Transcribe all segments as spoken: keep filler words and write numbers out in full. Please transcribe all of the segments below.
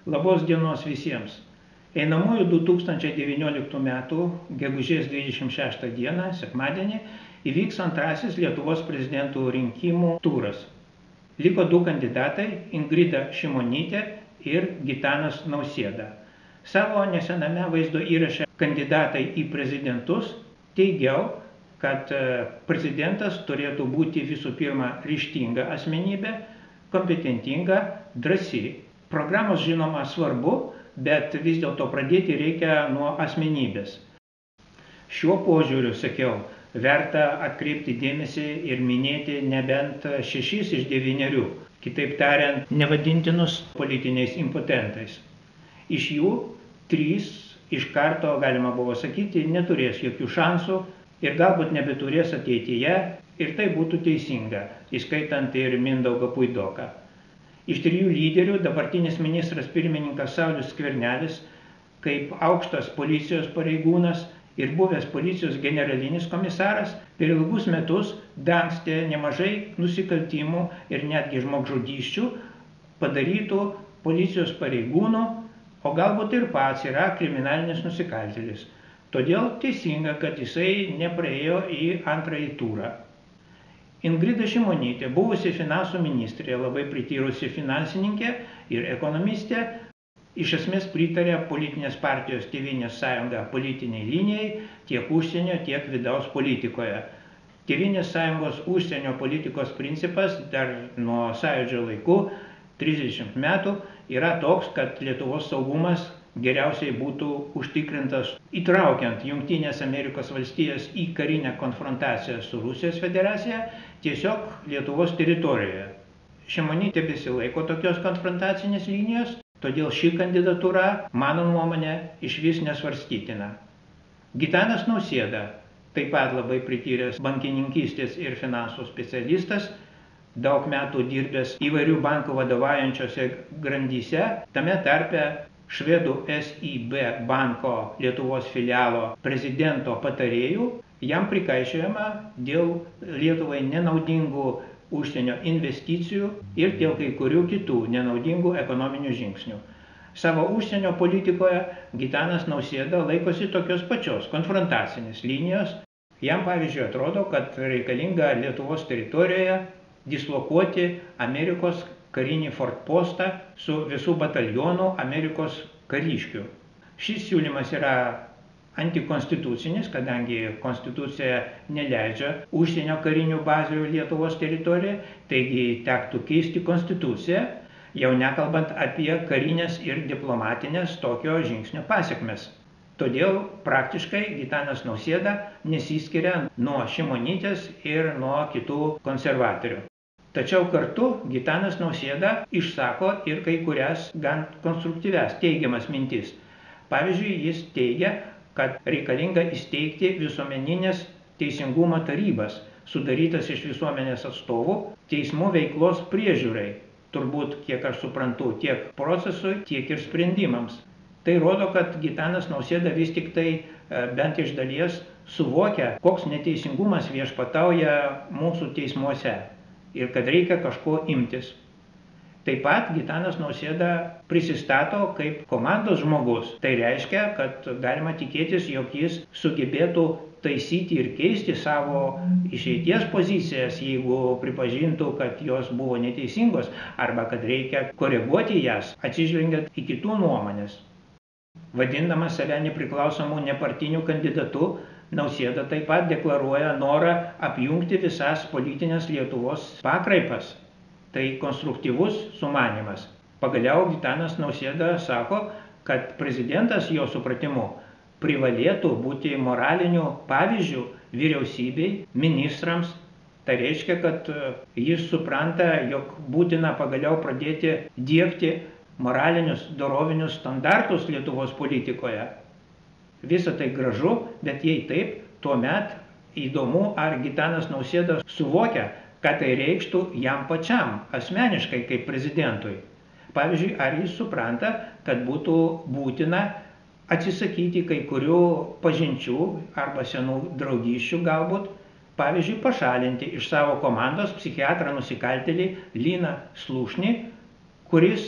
Labos dienos visiems. Einamųjų du tūkstančiai devynioliktų metų gegužės dvidešimt šeštą dieną, sekmadienį, įvyks antrasis Lietuvos prezidentų rinkimų turas. Liko du kandidatai – Ingrida Šimonytė ir Gitanas Nausėda. Savo nesename vaizdo įraše kandidatai į prezidentus teigiau, kad prezidentas turėtų būti visų pirma ryžtinga asmenybė, kompetentinga, drąsi. Programos žinoma svarbu, bet vis dėlto pradėti reikia nuo asmenybės. Šiuo požiūriu, sakiau, verta atkreipti dėmesį ir minėti nebent šešis iš devynerių, kitaip tariant, nevadintinus politiniais impotentais. Iš jų trys iš karto, galima buvo sakyti, neturės jokių šansų ir galbūt nebeturės ateityje, ir tai būtų teisinga, įskaitant ir Mindaugą Puidoką. Iš trijų lyderių dabartinis ministras pirmininkas Saulius Skvernelis, kaip aukštas policijos pareigūnas ir buvęs policijos generalinis komisaras, per ilgus metus dangstė nemažai nusikaltimų ir netgi žmogžudysčių padarytų policijos pareigūnų, o galbūt ir pats yra kriminalinis nusikaltėlis. Todėl teisinga, kad jisai nepraėjo į antrąjį turą. Ingrida Šimonytė, buvusi finansų ministrė, labai prityrusi finansininkė ir ekonomistė, iš esmės pritarė politinės partijos Tėvynės sąjunga politiniai linijai tiek užsienio, tiek vidaus politikoje. Tėvynės sąjungos užsienio politikos principas dar nuo Sąjūdžio laikų, trisdešimt metų, yra toks, kad Lietuvos saugumas geriausiai būtų užtikrintas įtraukiant Jungtines Amerikos valstijas į karinę konfrontaciją su Rusijos federacija tiesiog Lietuvos teritorijoje. Šimonytė besilaiko tokios konfrontacinės linijos, todėl ši kandidatūra, mano nuomonė, išvis nesvarstytina. Gitanas Nausėda, taip pat labai prityręs bankininkystės ir finansų specialistas, daug metų dirbęs įvairių bankų vadovaujančiose grandyse, tame tarpe švedų S I B banko Lietuvos filialo prezidento patarėjų, jam prikaišiojama dėl Lietuvai nenaudingų užsienio investicijų ir dėl kai kurių kitų nenaudingų ekonominių žingsnių. Savo užsienio politikoje Gitanas Nausėda laikosi tokios pačios konfrontacinės linijos. Jam, pavyzdžiui, atrodo, kad reikalinga Lietuvos teritorijoje dislokuoti Amerikos karinį fortpostą su visų batalionų Amerikos kariškių. Šis siūlymas yra antikonstitucinis, kadangi konstitucija neleidžia užsienio karinių bazių Lietuvos teritorijoje, taigi tektų keisti konstituciją, jau nekalbant apie karinės ir diplomatinės tokio žingsnio pasekmes. Todėl praktiškai Gitanas Nausėda nesiskiria nuo Šimonytės ir nuo kitų konservatorių. Tačiau kartu Gitanas Nausėda išsako ir kai kurias gan konstruktyvias teigiamas mintis. Pavyzdžiui, jis teigia, kad reikalinga įsteigti visuomeninės teisingumo tarybas, sudarytas iš visuomenės atstovų, teismų veiklos priežiūrai, turbūt, kiek aš suprantu, tiek procesui, tiek ir sprendimams. Tai rodo, kad Gitanas Nausėda vis tik tai bent iš dalies suvokia, koks neteisingumas viešpatauja mūsų teismuose ir kad reikia kažko imtis. Taip pat Gitanas Nausėda prisistato kaip komandos žmogus. Tai reiškia, kad galima tikėtis, jog jis sugebėtų taisyti ir keisti savo išeities pozicijas, jeigu pripažintų, kad jos buvo neteisingos, arba kad reikia koreguoti jas, atsižvelgiant į kitų nuomonės. Vadindamas save nepriklausomų nepartinių kandidatų, Nausėda taip pat deklaruoja norą apjungti visas politinės Lietuvos pakraipas. Tai konstruktyvus sumanymas. Pagaliau Gitanas Nausėda sako, kad prezidentas jo supratimu privalėtų būti moraliniu pavyzdžiu vyriausybei, ministrams. Tai reiškia, kad jis supranta, jog būtina pagaliau pradėti diegti moralinius, dorovinius standartus Lietuvos politikoje. Visa tai gražu, bet jei taip, tuomet įdomu, ar Gitanas Nausėda suvokia, ką tai reikštų jam pačiam, asmeniškai kaip prezidentui. Pavyzdžiui, ar jis supranta, kad būtų būtina atsisakyti kai kurių pažinčių arba senų draugysčių galbūt, pavyzdžiui, pašalinti iš savo komandos psichiatrą nusikaltėlį Liną Slušnį, kuris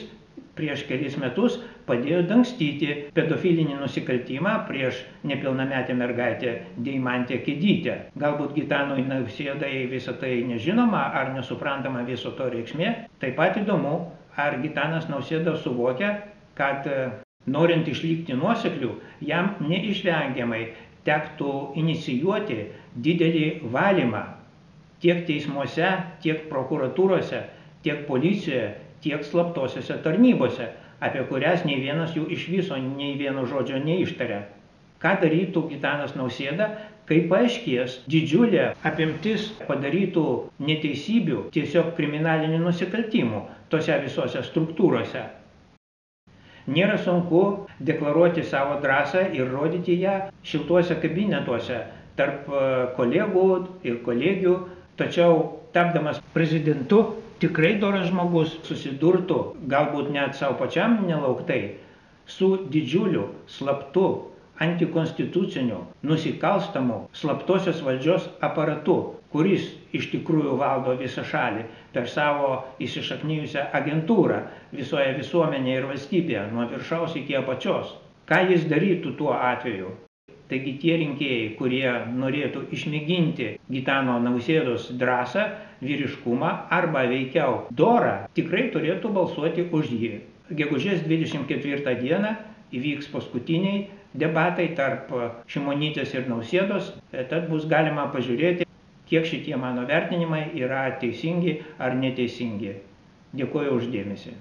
prieš kelis metus padėjo dangstyti pedofilinį nusikaltimą prieš nepilnametę mergaitę Deimantę Kedytę. Galbūt Gitanui Nausėdai visą tai nežinoma ar nesuprantama viso to reikšmė. Taip pat įdomu, ar Gitanas Nausėda suvokia, kad norint išlikti nuosekliu, jam neišvengiamai tektų inicijuoti didelį valymą tiek teismuose, tiek prokuratūrose, tiek policijoje, tiek slaptosiose tarnybose, apie kurias nei vienas jų iš viso nei vieno žodžio neištaria. Ką darytų Gitanas Nausėda, kai paaiškės didžiulė apimtis padarytų neteisybių, tiesiog kriminalinių nusikaltimų tose visose struktūrose? Nėra sunku deklaruoti savo drąsą ir rodyti ją šiltuose kabinetuose tarp kolegų ir kolegių, tačiau tapdamas prezidentu tikrai doras žmogus susidurtų, galbūt net savo pačiam nelauktai, su didžiuliu, slaptu, antikonstituciniu, nusikalstamu, slaptosios valdžios aparatu, kuris iš tikrųjų valdo visą šalį per savo įsišaknijusią agentūrą visoje visuomenėje ir valstybėje, nuo viršaus iki apačios. Ką jis darytų tuo atveju? Taigi tie rinkėjai, kurie norėtų išmėginti Gitano Nausėdos drąsą, vyriškumą arba veikiau dorą, tikrai turėtų balsuoti už jį. Gegužės dvidešimt ketvirtą dieną įvyks paskutiniai debatai tarp Šimonytės ir Nausėdos, tad bus galima pažiūrėti, kiek šitie mano vertinimai yra teisingi ar neteisingi. Dėkuoju uždėmesį.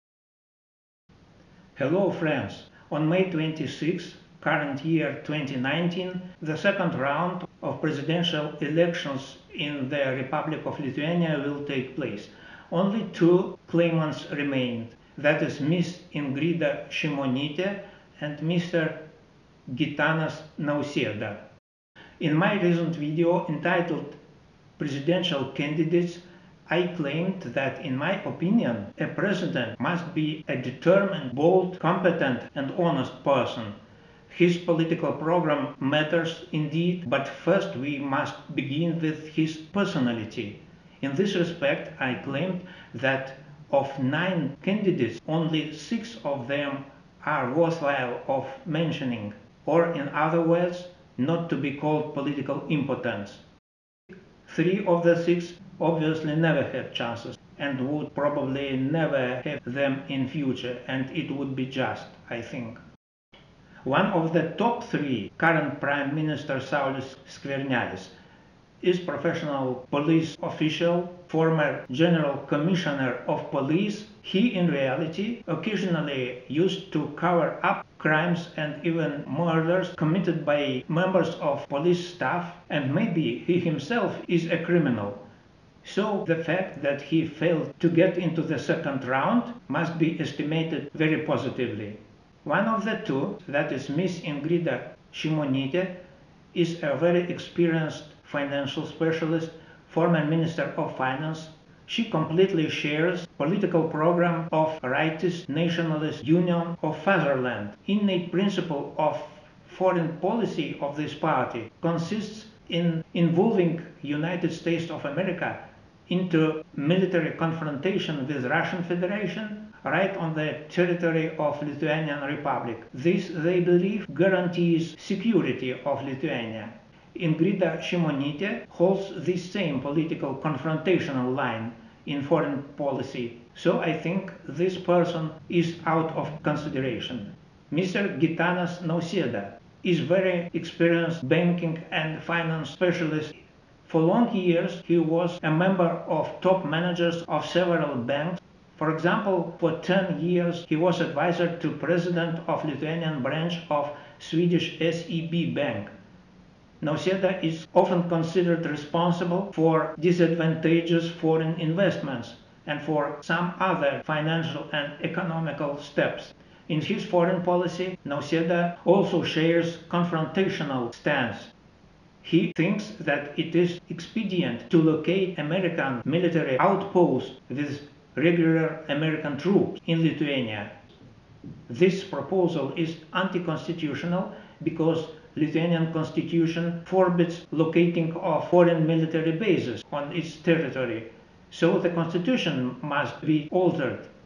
Hello friends, on May twenty-sixth, current year twenty nineteen, the second round of presidential elections in the Republic of Lithuania will take place. Only two claimants remain, that is Miss Ingrida Šimonytė and Mister Gitanas Nausėda. In my recent video entitled Presidential Candidates, I claimed that, in my opinion, a president must be a determined, bold, competent and honest person. His political program matters indeed, but first we must begin with his personality. In this respect, I claimed that of nine candidates, only six of them are worthwhile of mentioning, or in other words, not to be called political impotents. Three of the six obviously never had chances and would probably never have them in future, and it would be just, I think. One of the top three, current Prime Minister Saulius Skvernelis, is professional police official, former General Commissioner of Police. He in reality occasionally used to cover up crimes and even murders committed by members of police staff, and maybe he himself is a criminal. So the fact that he failed to get into the second round must be estimated very positively. One of the two, that is Miss Ingrida Šimonytė, is a very experienced financial specialist, former Minister of Finance. She completely shares political program of Rightist Nationalist Union of Fatherland. Innate principle of foreign policy of this party consists in involving United States of America into military confrontation with Russian Federation right on the territory of Lithuanian Republic. This, they believe, guarantees security of Lithuania. Ingrida Šimonytė holds this same political confrontational line in foreign policy, so I think this person is out of consideration. Mister Gitanas Nausėda is very experienced banking and finance specialist. For long years he was a member of top managers of several banks. For example, for ten years he was advisor to President of Lithuanian branch of Swedish S E B Bank. Nausėda is often considered responsible for disadvantageous foreign investments and for some other financial and economical steps. In his foreign policy, Nausėda also shares confrontational stance. He thinks that it is expedient to locate American military outposts with regular American troops in Lithuania. This proposal is anti-constitutional because Lithuanian constitution forbids locating of foreign military bases on its territory, so the constitution must be altered.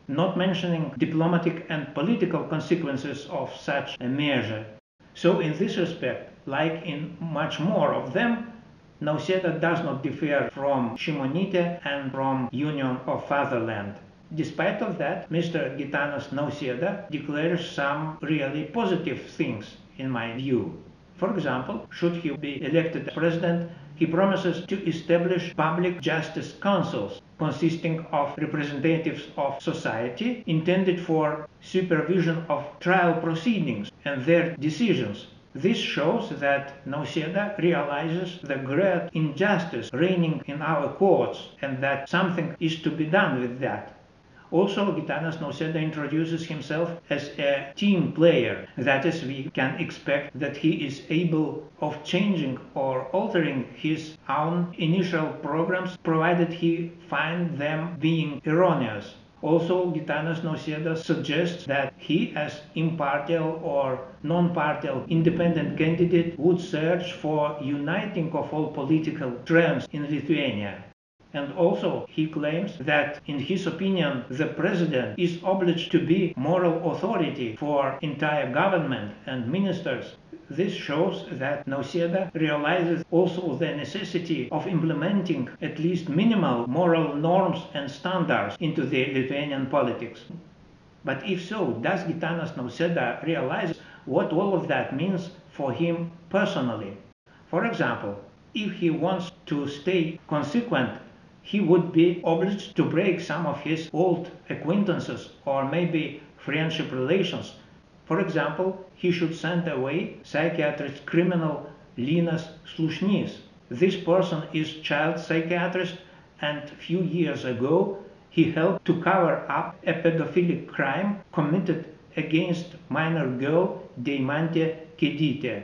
not mentioning diplomatic and political consequences of such a measure. So in this respect, like in much more of them, Nausėda does not differ from Šimonytė and from Union of Fatherland. Despite of that, Mister Gitanas Nausėda declares some really positive things, in my view. For example, should he be elected president, he promises to establish public justice councils consisting of representatives of society intended for supervision of trial proceedings and their decisions. This shows that Nausėda realizes the great injustice reigning in our courts and that something is to be done with that. Also, Gitanas Nausėda introduces himself as a team player. That is, we can expect that he is able of changing or altering his own initial programs, provided he finds them being erroneous. Also, Gitanas Nausėda suggests that he, as impartial or non-partial independent candidate, would search for uniting of all political trends in Lithuania. And also, he claims that, in his opinion, the president is obliged to be moral authority for entire government and ministers. This shows that Nausėda realizes also the necessity of implementing at least minimal moral norms and standards into the Lithuanian politics. But if so, does Gitanas Nausėda realize what all of that means for him personally? For example, if he wants to stay consequent, he would be obliged to break some of his old acquaintances or maybe friendship relations. For example, he should send away psychiatrist criminal Linas Slušnys. This person is child psychiatrist, and a few years ago he helped to cover up a pedophilic crime committed against minor girl Deimantė Kedytė.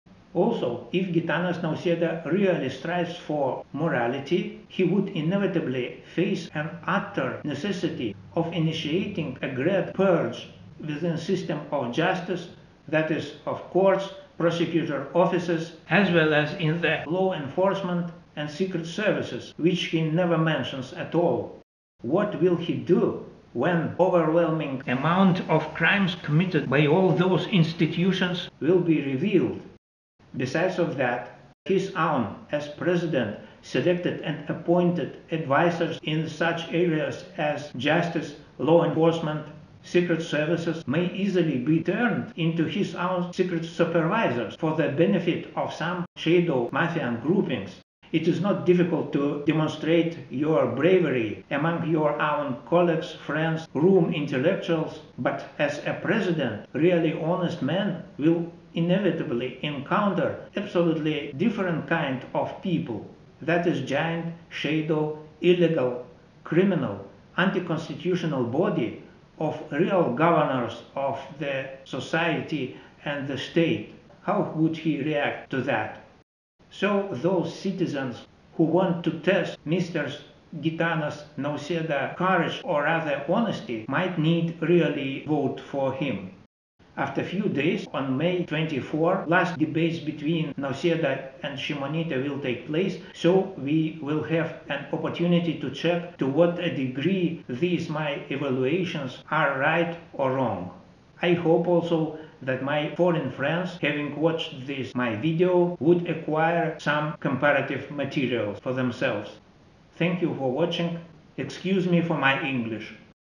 Also, if Gitanas Nausėda really strives for morality, he would inevitably face an utter necessity of initiating a great purge within the system of justice, that is, of courts, prosecutor offices, as well as in the law enforcement and secret services, which he never mentions at all. What will he do when overwhelming amount of crimes committed by all those institutions will be revealed? Besides of that, his own, as president, selected and appointed advisors in such areas as justice, law enforcement, secret services may easily be turned into his own secret supervisors for the benefit of some shadow mafian groupings. It is not difficult to demonstrate your bravery among your own colleagues, friends, room intellectuals, but as a president, really honest man will inevitably encounter absolutely different kind of people. That is giant, shadow, illegal, criminal, anti-constitutional body of real governors of the society and the state. How would he react to that? So those citizens who want to test Mister Gitanas Nausėda courage or rather honesty might need really vote for him. After a few days, on May twenty-fourth, last debates between Nausėda and Šimonytė will take place, so we will have an opportunity to check to what a degree these my evaluations are right or wrong. I hope also that my foreign friends, having watched this my video, would acquire some comparative materials for themselves. Thank you for watching. Excuse me for my English.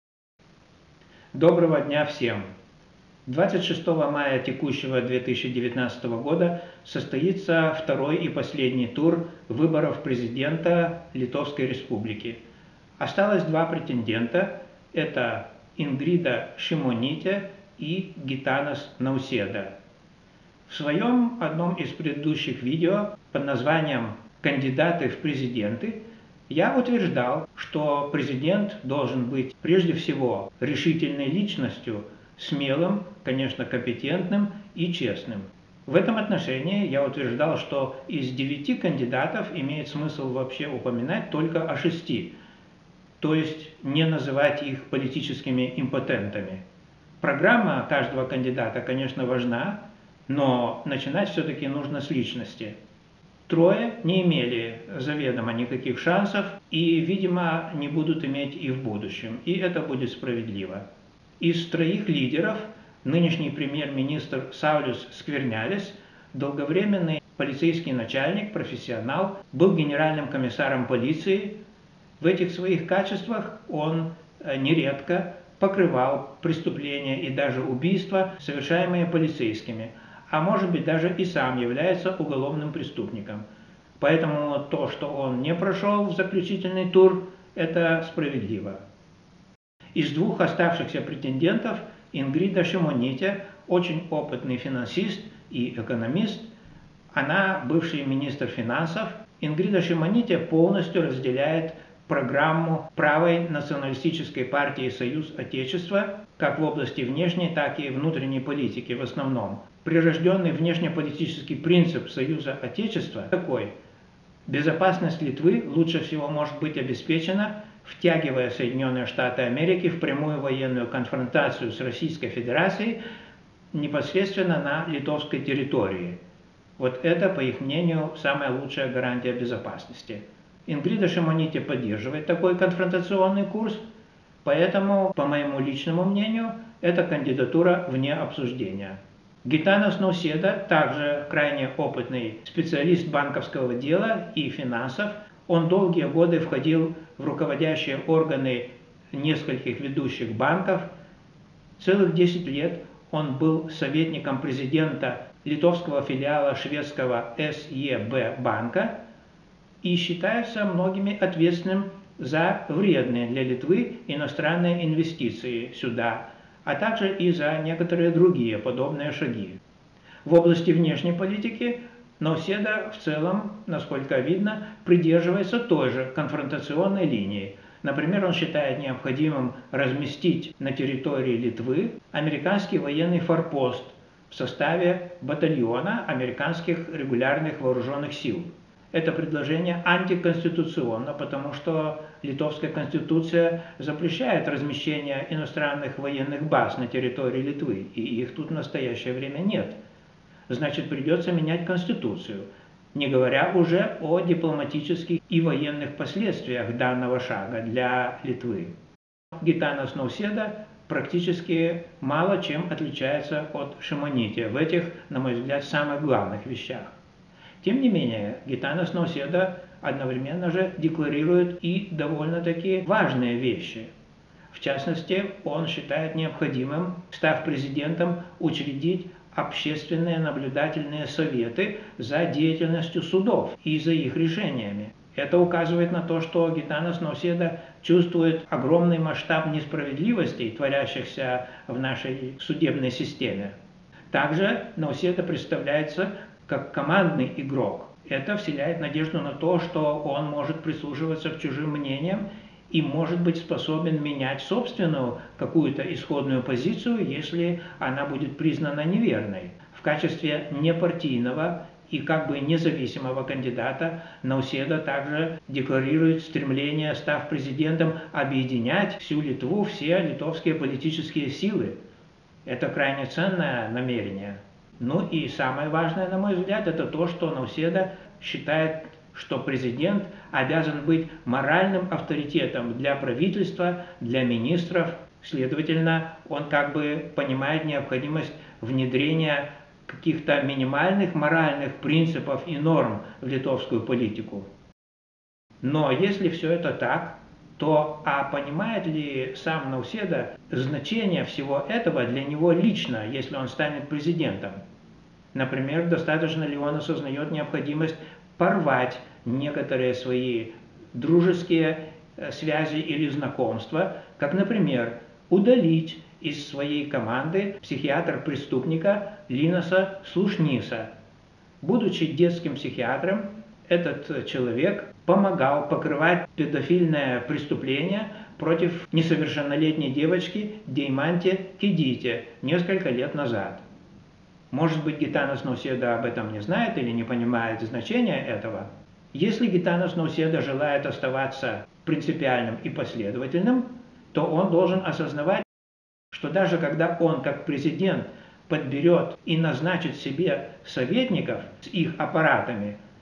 Доброго дня всем! двадцать шестого мая текущего две тысячи девятнадцатого года состоится второй и последний тур выборов президента Литовской Республики. Осталось два претендента – это Ингрида Šimonytė и Гитанас Наусėда. В своем одном из предыдущих видео под названием «Кандидаты в президенты» я утверждал, что президент должен быть прежде всего решительной личностью, смелым, конечно, компетентным и честным. В этом отношении я утверждал, что из девяти кандидатов имеет смысл вообще упоминать только о шести, то есть не называть их политическими импотентами. Программа каждого кандидата, конечно, важна, но начинать все-таки нужно с личности. Трое не имели заведомо никаких шансов и, видимо, не будут иметь и в будущем. И это будет справедливо. Из троих лидеров нынешний премьер-министр Саулюс Сквернялис, долговременный полицейский начальник, профессионал, был генеральным комиссаром полиции. В этих своих качествах он нередко покрывал преступления и даже убийства, совершаемые полицейскими, а может быть даже и сам является уголовным преступником. Поэтому то, что он не прошел в заключительный тур, это справедливо. Из двух оставшихся претендентов Ингрида Шимоните, очень опытный финансист и экономист, она бывший министр финансов. Ингрида Шимоните полностью разделяет программу правой националистической партии «Союз Отечества» как в области внешней, так и внутренней политики в основном. Прирожденный внешнеполитический принцип Союза Отечества такой: безопасность Литвы лучше всего может быть обеспечена, втягивая Соединенные Штаты Америки в прямую военную конфронтацию с Российской Федерацией непосредственно на литовской территории. Вот это, по их мнению, самая лучшая гарантия безопасности. Ингрида Шимоните поддерживает такой конфронтационный курс, поэтому, по моему личному мнению, эта кандидатура вне обсуждения. Гитанас Науседа также крайне опытный специалист банковского дела и финансов. Он долгие годы входил в руководящие органы нескольких ведущих банков. Целых десять лет он был советником президента литовского филиала шведского эс е бэ банка и считается многими ответственным за вредные для Литвы иностранные инвестиции сюда, а также и за некоторые другие подобные шаги. В области внешней политики Науседа в целом, насколько видно, придерживается той же конфронтационной линии. Например, он считает необходимым разместить на территории Литвы американский военный форпост в составе батальона американских регулярных вооруженных сил. Это предложение антиконституционно, потому что литовская конституция запрещает размещение иностранных военных баз на территории Литвы, и их тут в настоящее время нет. Значит, придется менять конституцию, не говоря уже о дипломатических и военных последствиях данного шага для Литвы. Гитанас Науседа практически мало чем отличается от Шимоните в этих, на мой взгляд, самых главных вещах. Тем не менее, Гитанас Науседа одновременно же декларирует и довольно-таки важные вещи. В частности, он считает необходимым, став президентом, учредить общественные наблюдательные советы за деятельностью судов и за их решениями. Это указывает на то, что Гитанас Науседа чувствует огромный масштаб несправедливостей, творящихся в нашей судебной системе. Также Науседа представляется как командный игрок. Это вселяет надежду на то, что он может прислушиваться к чужим мнениям и может быть способен менять собственную какую-то исходную позицию, если она будет признана неверной. В качестве непартийного и как бы независимого кандидата Науседа также декларирует стремление, став президентом, объединять всю Литву, все литовские политические силы. Это крайне ценное намерение. Ну и самое важное, на мой взгляд, это то, что Науседа считает, что президент обязан быть моральным авторитетом для правительства, для министров. Следовательно, он как бы понимает необходимость внедрения каких-то минимальных моральных принципов и норм в литовскую политику. Но если все это так, то а понимает ли сам Науседа значение всего этого для него лично, если он станет президентом? Например, достаточно ли он осознает необходимость порвать некоторые свои дружеские связи или знакомства, как, например, удалить из своей команды психиатра-преступника Линаса Слушниса. Будучи детским психиатром, этот человек помогал покрывать педофильное преступление против несовершеннолетней девочки Дейманте Кидите несколько лет назад. Может быть, Гитанас Науседа об этом не знает или не понимает значения этого. Если Гитанас Науседа желает оставаться принципиальным и последовательным, то он должен осознавать, что даже когда он как президент подберет и назначит себе советников с их аппаратами,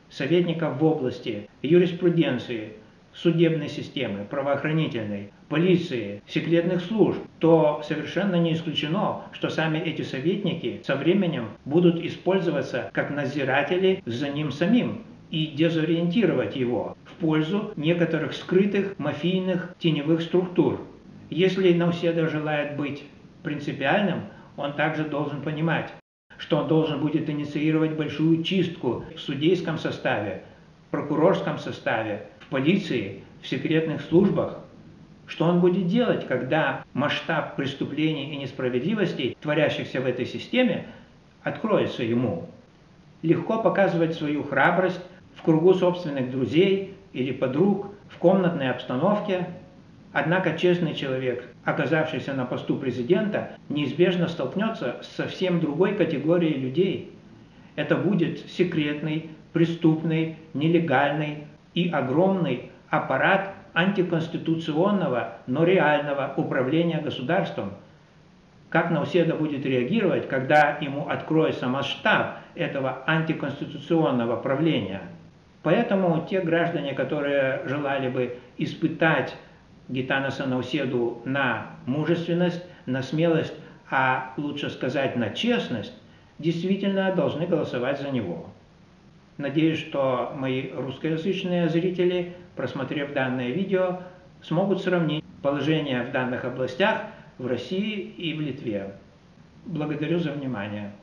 советников в области юриспруденции, судебной системы, правоохранительной, полиции, секретных служб, то совершенно не исключено, что сами эти советники со временем будут использоваться как надзиратели за ним самим и дезориентировать его в пользу некоторых скрытых мафийных теневых структур. Если Науседа желает быть принципиальным, он также должен понимать, что он должен будет инициировать большую чистку в судейском составе, в прокурорском составе, в полиции, в секретных службах. Что он будет делать, когда масштаб преступлений и несправедливостей, творящихся в этой системе, откроется ему? Легко показывать свою храбрость в кругу собственных друзей или подруг, в комнатной обстановке. Однако честный человек, оказавшийся на посту президента, неизбежно столкнется с совсем другой категорией людей. Это будет секретный, преступный, нелегальный и огромный аппарат антиконституционного, но реального управления государством. Как Науседа будет реагировать, когда ему откроется масштаб этого антиконституционного правления? Поэтому те граждане, которые желали бы испытать Гитанаса Науседу на мужественность, на смелость, а лучше сказать на честность, действительно должны голосовать за него. Надеюсь, что мои русскоязычные зрители, просмотрев данное видео, смогут сравнить положение в данных областях в России и в Литве. Благодарю за внимание.